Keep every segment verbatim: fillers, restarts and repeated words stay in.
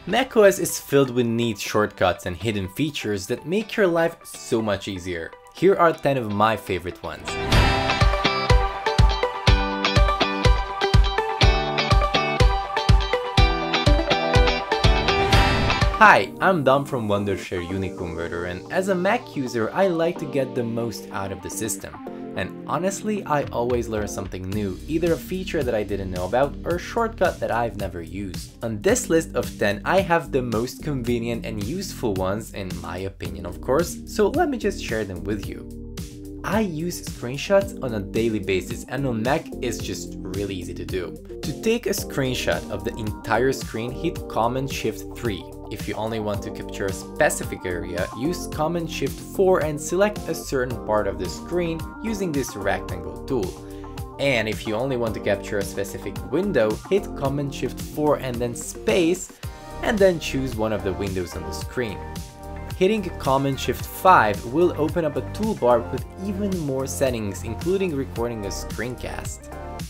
macOS is filled with neat shortcuts and hidden features that make your life so much easier. Here are ten of my favorite ones. Hi, I'm Dom from Wondershare UniConverter, and as a Mac user, I like to get the most out of the system. And honestly, I always learn something new, either a feature that I didn't know about or a shortcut that I've never used. On this list of ten, I have the most convenient and useful ones, in my opinion of course, so let me just share them with you. I use screenshots on a daily basis, and on Mac it's just really easy to do. To take a screenshot of the entire screen, hit Command Shift three. If you only want to capture a specific area, use Command Shift four and select a certain part of the screen using this rectangle tool. And if you only want to capture a specific window, hit Command Shift four and then Space, and then choose one of the windows on the screen. Hitting Command Shift five will open up a toolbar with even more settings, including recording a screencast.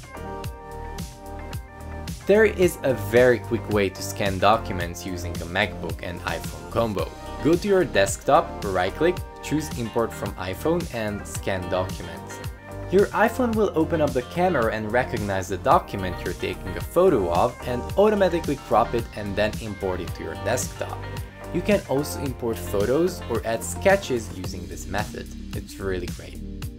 There is a very quick way to scan documents using a MacBook and iPhone combo. Go to your desktop, right-click, choose Import from iPhone and Scan Documents. Your iPhone will open up the camera and recognize the document you're taking a photo of and automatically crop it and then import it to your desktop. You can also import photos or add sketches using this method. It's really great.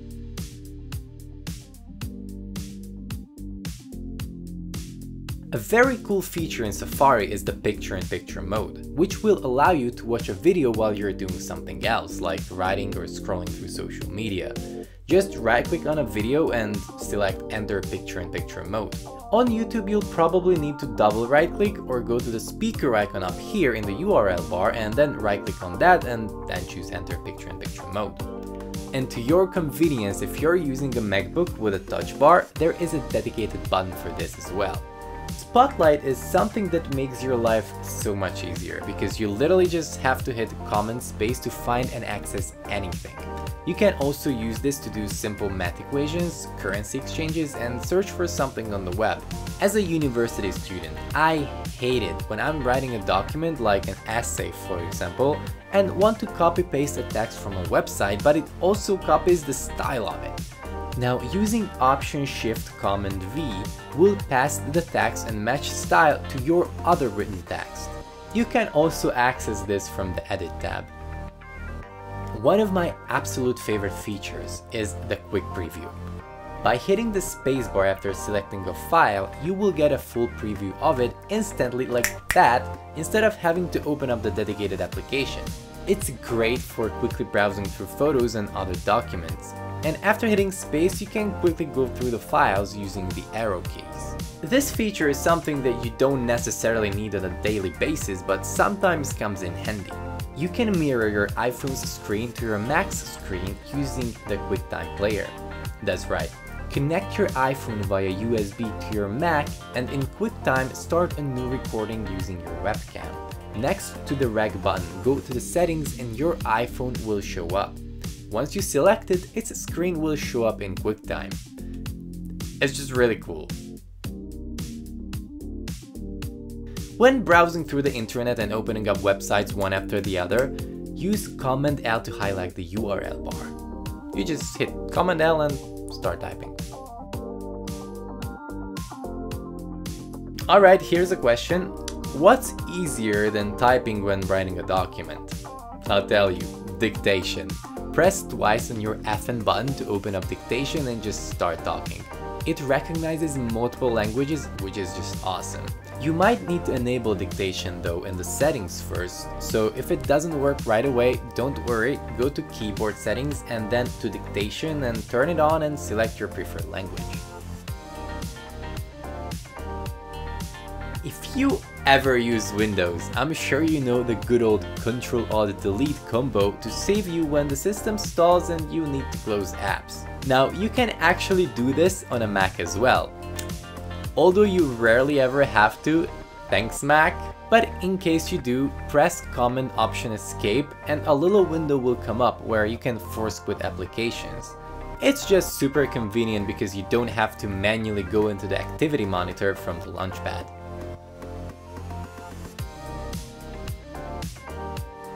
A very cool feature in Safari is the picture-in-picture mode, which will allow you to watch a video while you're doing something else, like writing or scrolling through social media. Just right-click on a video and select Enter Picture-in-Picture mode. On YouTube, you'll probably need to double right-click or go to the speaker icon up here in the U R L bar and then right-click on that and then choose Enter Picture-in-Picture mode. And to your convenience, if you're using a MacBook with a touch bar, there is a dedicated button for this as well. Spotlight is something that makes your life so much easier because you literally just have to hit Command+Space to find and access anything. You can also use this to do simple math equations, currency exchanges, and search for something on the web. As a university student, I hate it when I'm writing a document like an essay, for example, and want to copy-paste a text from a website, but it also copies the style of it. Now, using Option+Shift+Command+V will pass the text and match style to your other written text. You can also access this from the Edit tab. One of my absolute favorite features is the Quick Preview. By hitting the spacebar after selecting a file, you will get a full preview of it instantly like that, instead of having to open up the dedicated application. It's great for quickly browsing through photos and other documents. And after hitting space, you can quickly go through the files using the arrow keys. This feature is something that you don't necessarily need on a daily basis, but sometimes comes in handy. You can mirror your iPhone's screen to your Mac's screen using the QuickTime player. That's right, connect your iPhone via U S B to your Mac and in QuickTime start a new recording using your webcam. Next to the Rec button, go to the settings and your iPhone will show up. Once you select it, its screen will show up in QuickTime. It's just really cool. When browsing through the internet and opening up websites one after the other, use Command L to highlight the U R L bar. You just hit Command L and start typing. Alright, here's a question. What's easier than typing when writing a document? I'll tell you, dictation. Press twice on your F N button to open up Dictation and just start talking. It recognizes multiple languages, which is just awesome. You might need to enable dictation though in the settings first, so if it doesn't work right away, don't worry, go to keyboard settings and then to dictation and turn it on and select your preferred language. If you ever use Windows, I'm sure you know the good old Control Alt Delete combo to save you when the system stalls and you need to close apps. Now, you can actually do this on a Mac as well. Although you rarely ever have to, thanks Mac, but in case you do, press Command Option Escape and a little window will come up where you can force quit applications. It's just super convenient because you don't have to manually go into the activity monitor from the launchpad.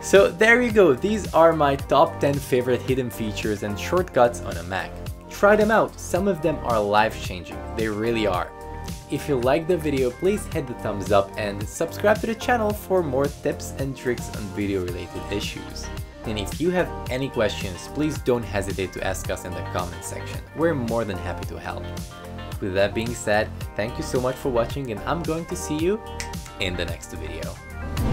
So there you go, these are my top ten favorite hidden features and shortcuts on a Mac. Try them out, some of them are life-changing, they really are. If you liked the video, please hit the thumbs up and subscribe to the channel for more tips and tricks on video-related issues. And if you have any questions, please don't hesitate to ask us in the comment section. We're more than happy to help. With that being said, thank you so much for watching and I'm going to see you in the next video.